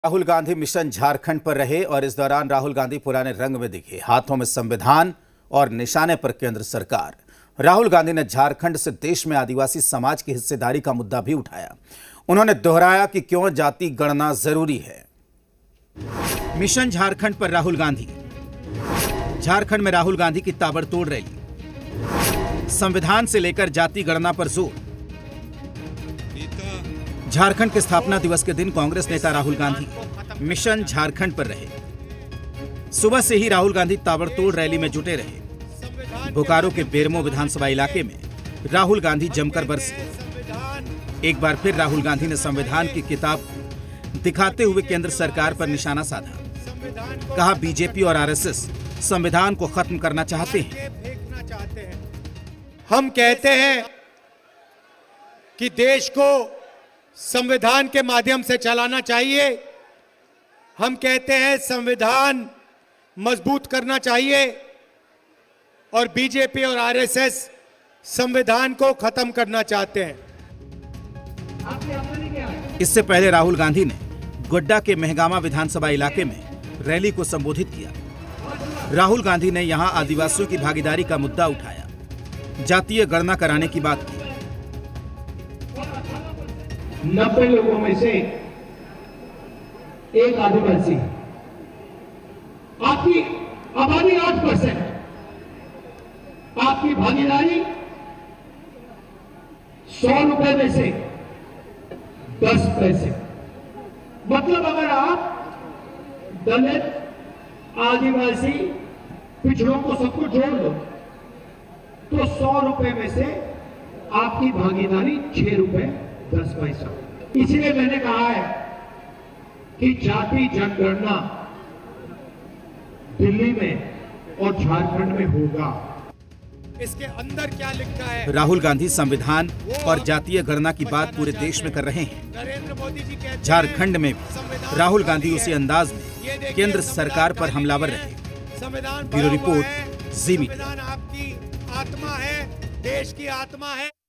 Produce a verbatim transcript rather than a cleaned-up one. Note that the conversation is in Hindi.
राहुल गांधी मिशन झारखंड पर रहे और इस दौरान राहुल गांधी पुराने रंग में दिखे। हाथों में संविधान और निशाने पर केंद्र सरकार। राहुल गांधी ने झारखंड से देश में आदिवासी समाज की हिस्सेदारी का मुद्दा भी उठाया। उन्होंने दोहराया कि क्यों जाति गणना जरूरी है। मिशन झारखंड पर राहुल गांधी। झारखंड में राहुल गांधी की ताबड़तोड़ रैली। संविधान से लेकर जाति गणना पर जोर। झारखंड के स्थापना दिवस के दिन कांग्रेस नेता राहुल गांधी मिशन झारखंड पर रहे। सुबह से ही राहुल गांधी ताबड़तोड़ रैली में जुटे रहे। बोकारो के बेरमो विधानसभा इलाके में राहुल गांधी जमकर बरसे। एक बार फिर राहुल गांधी ने संविधान की किताब दिखाते हुए केंद्र सरकार पर निशाना साधा। कहा, बीजेपी और आरएसएस संविधान को खत्म करना चाहते हैं। हम कहते हैं कि देश को संविधान के माध्यम से चलाना चाहिए। हम कहते हैं संविधान मजबूत करना चाहिए और बीजेपी और आरएसएस संविधान को खत्म करना चाहते हैं। इससे पहले राहुल गांधी ने गोड्डा के मेहगामा विधानसभा इलाके में रैली को संबोधित किया। राहुल गांधी ने यहां आदिवासियों की भागीदारी का मुद्दा उठाया। जातीय गणना कराने की बात की। नब्बे लोगों में से एक आदिवासी, आपकी आबादी आठ परसेंट, आपकी भागीदारी सौ रुपए में से दस पैसे। मतलब अगर आप दलित, आदिवासी, पिछड़ों को सबको जोड़ लो तो सौ रुपए में से आपकी भागीदारी छह रुपए दस पैसा। इसलिए मैंने कहा है कि जाति जनगणना दिल्ली में और झारखंड में होगा। इसके अंदर क्या लिखा है? राहुल गांधी संविधान और जातीय गणना की बात पूरे देश में कर रहे हैं। नरेंद्र मोदी जी कहते हैं झारखंड में भी राहुल गांधी उसी अंदाज में केंद्र सरकार पर हमलावर रहे। संविधान ब्यूरो रिपोर्ट, जी मीडिया। संविधान आपकी आत्मा है, देश की आत्मा है।